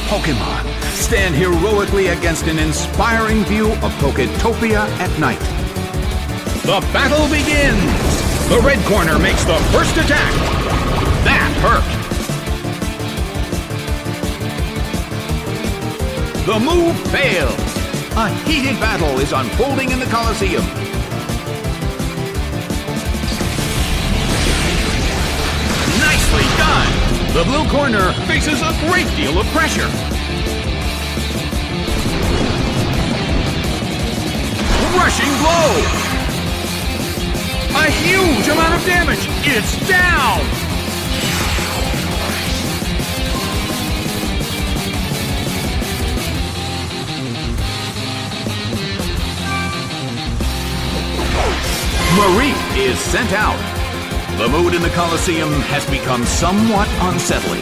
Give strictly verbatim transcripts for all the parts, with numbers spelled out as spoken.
Pokemon stand heroically against an inspiring view of Poketopia at night. The battle begins! The red corner makes the first attack. That hurt. The move fails. A heated battle is unfolding in the Colosseum. Nicely done! The blue corner faces a great deal of pressure. Rushing blow! A huge amount of damage! It's down! Marie is sent out. The mood in the Colosseum has become somewhat unsettling.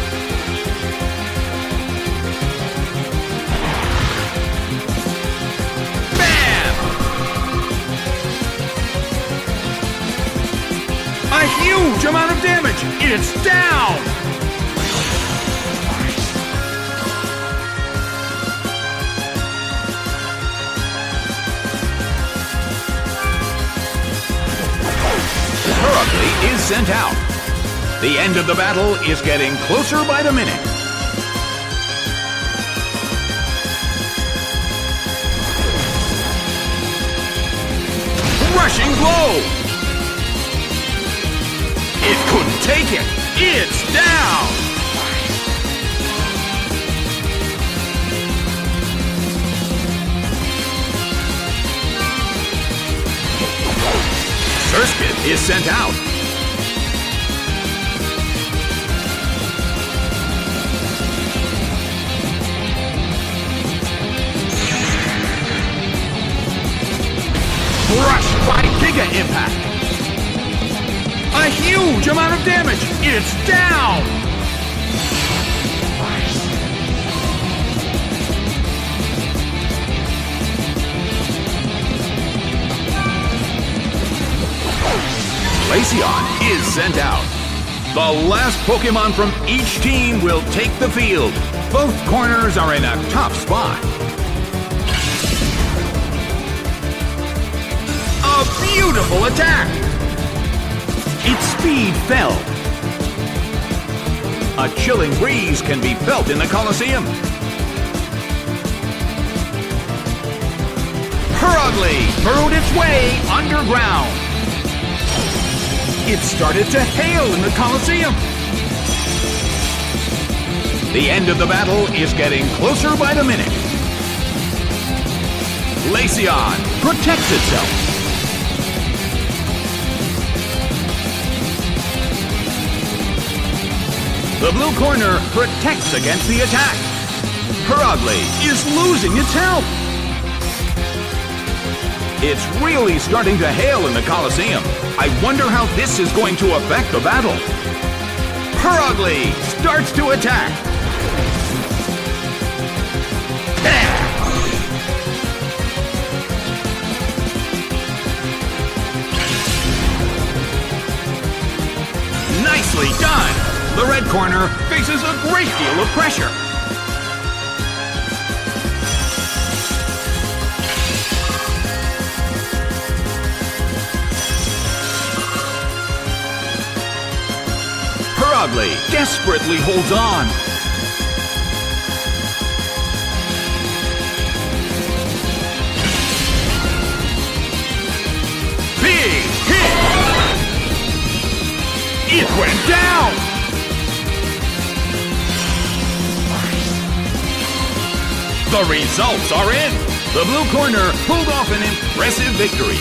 Bam! A huge amount of damage! It's down! Purugly is sent out. The end of the battle is getting closer by the minute. Rushing blow! It couldn't take it! It's down! Surskit is sent out. Crushed by Giga Impact. A huge amount of damage. It's down. Glaceon is sent out. The last Pokemon from each team will take the field. Both corners are in a tough spot. A beautiful attack! Its speed fell. A chilling breeze can be felt in the Colosseum. Purugly burrowed its way underground. It started to hail in the Colosseum. The end of the battle is getting closer by the minute. Glaceon protects itself. The blue corner protects against the attack. Purugly is losing its health. It's really starting to hail in the Colosseum. I wonder how this is going to affect the battle. Purugly starts to attack. Nicely done! The red corner faces a great deal of pressure. Purugly desperately holds on. Big hit! It went down! The results are in! The blue corner pulled off an impressive victory.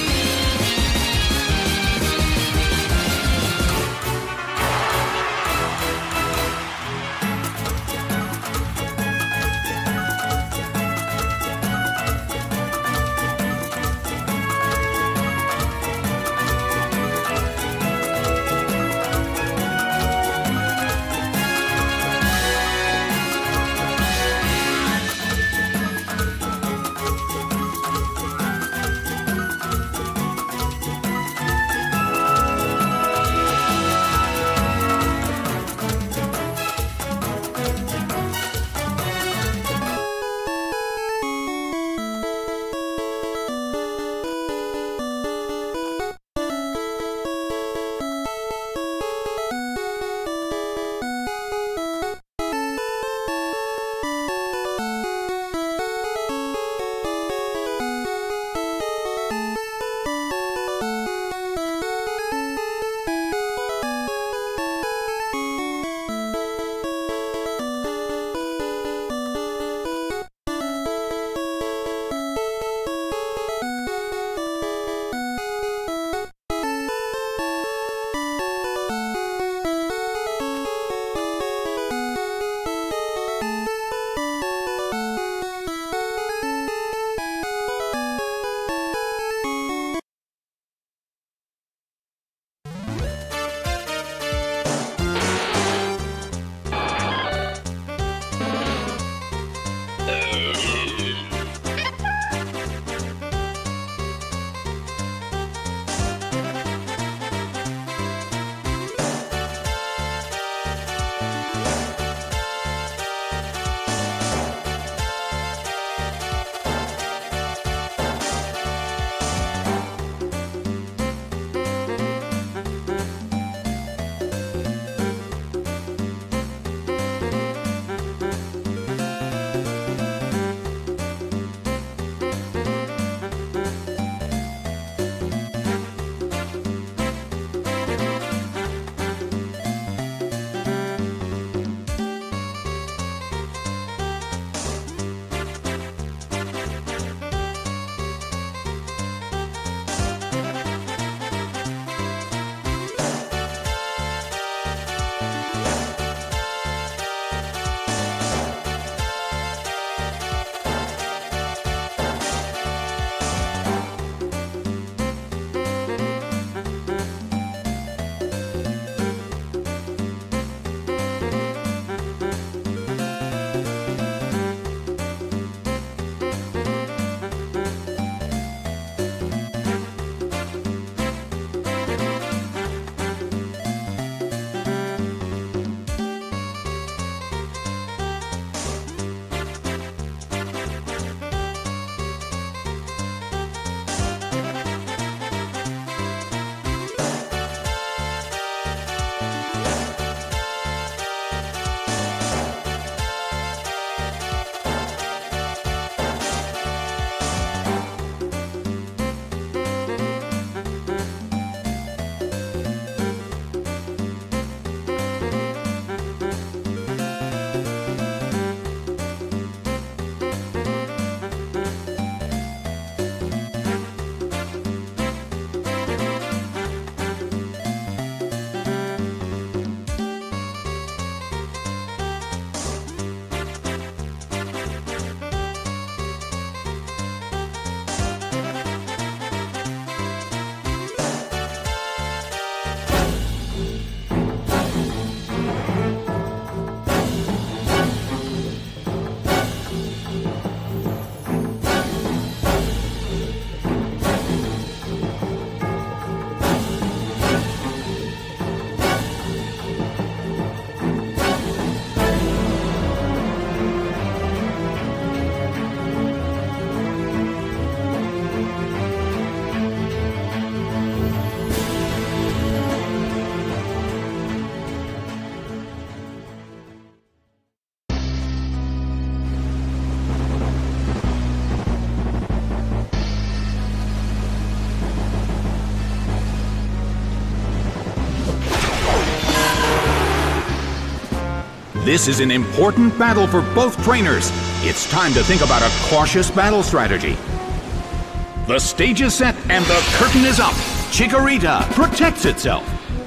This is an important battle for both trainers. It's time to think about a cautious battle strategy. The stage is set and the curtain is up. Chikorita protects itself.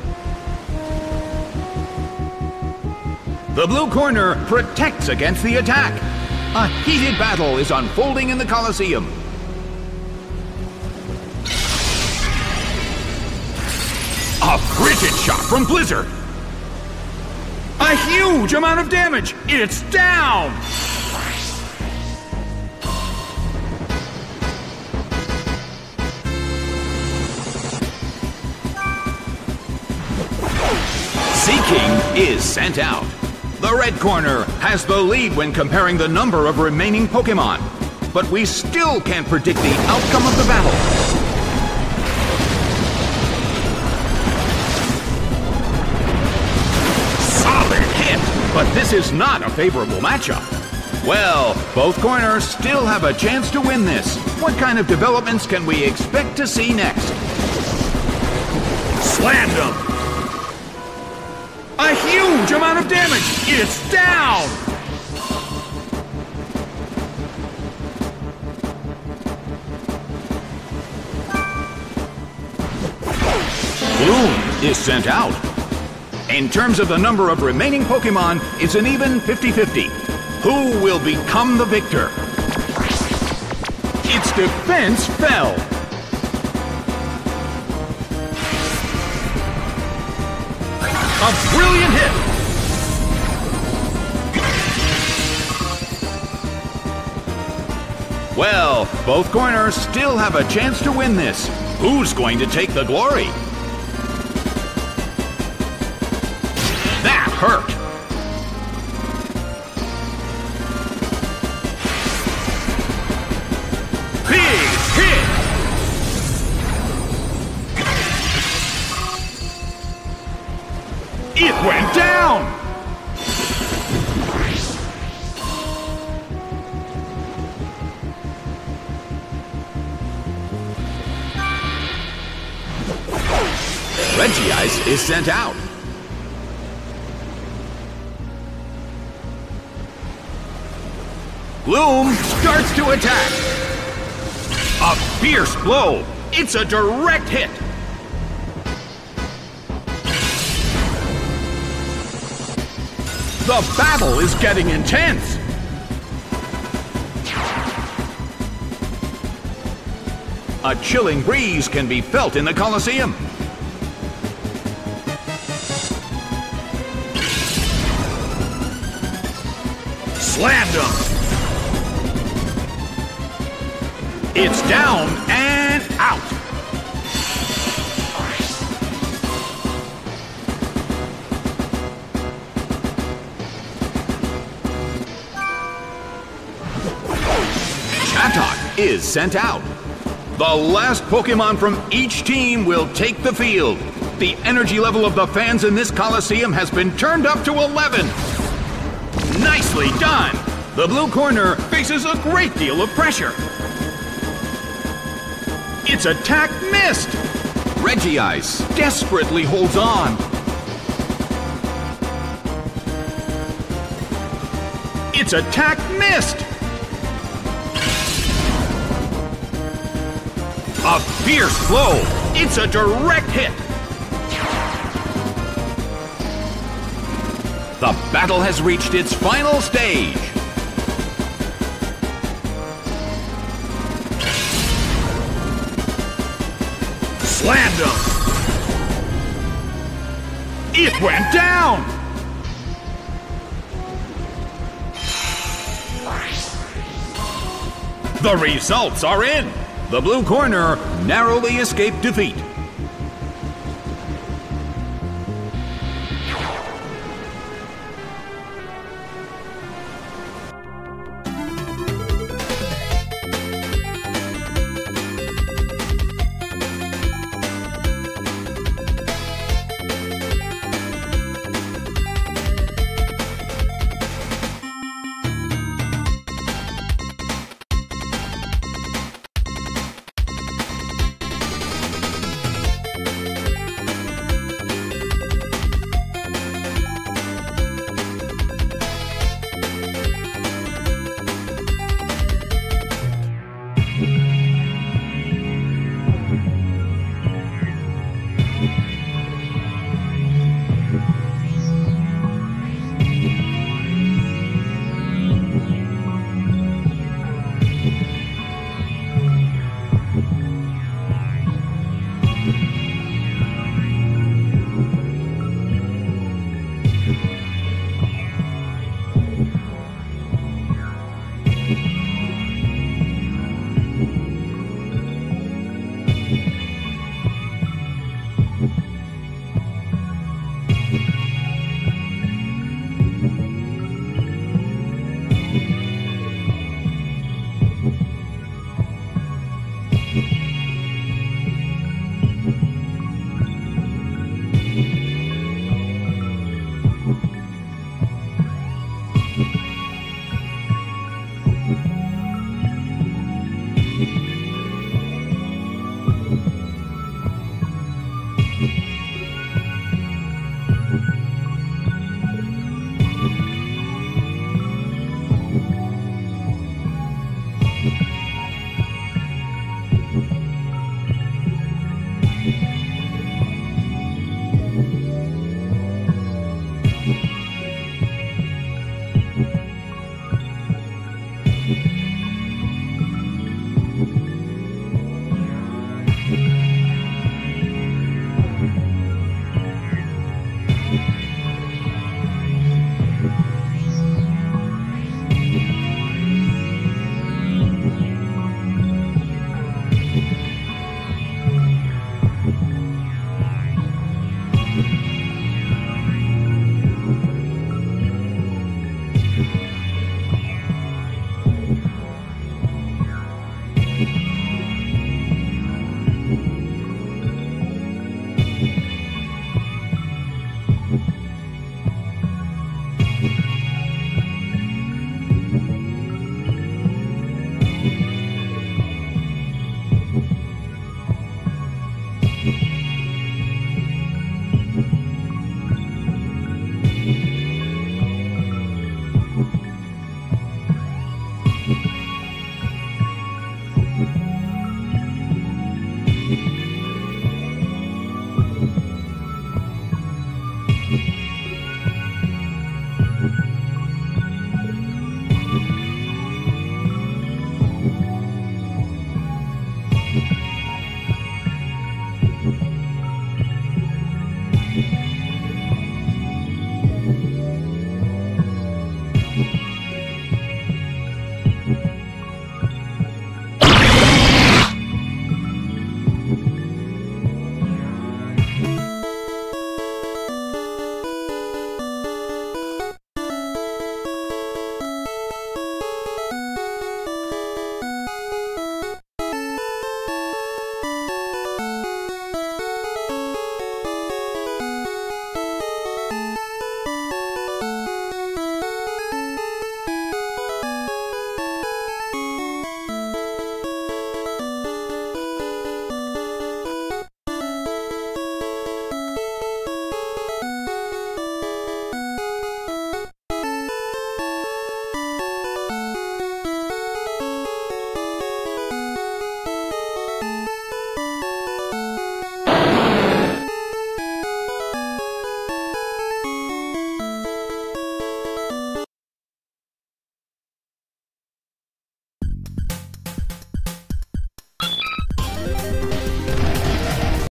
The blue corner protects against the attack. A heated battle is unfolding in the Colosseum. A frigid shot from Blizzard. A huge amount of damage. It's down. Seaking is sent out. The red corner has the lead when comparing the number of remaining Pokémon, but we still can't predict the outcome of the battle. Solid hit, but this is not a favorable matchup. Well, both corners still have a chance to win this. What kind of developments can we expect to see next? Slammed him! A huge amount of damage! It's down! Gloom is sent out. In terms of the number of remaining Pokémon, it's an even fifty fifty. Who will become the victor? Its defense fell. A brilliant hit! Well, both corners still have a chance to win this. Who's going to take the glory? That hurt! Big hit! It went down! Regice is sent out. Gloom starts to attack. A fierce blow. It's a direct hit. The battle is getting intense! A chilling breeze can be felt in the Colosseum. Slammed him! It's down and out! Chatot is sent out. The last Pokémon from each team will take the field. The energy level of the fans in this Colosseum has been turned up to eleven. Nicely done! The blue corner faces a great deal of pressure. Its attack missed! Regice desperately holds on. Its attack missed! A fierce blow! It's a direct hit! The battle has reached its final stage. Slammed him! It went down! The results are in! The blue corner narrowly escaped defeat. you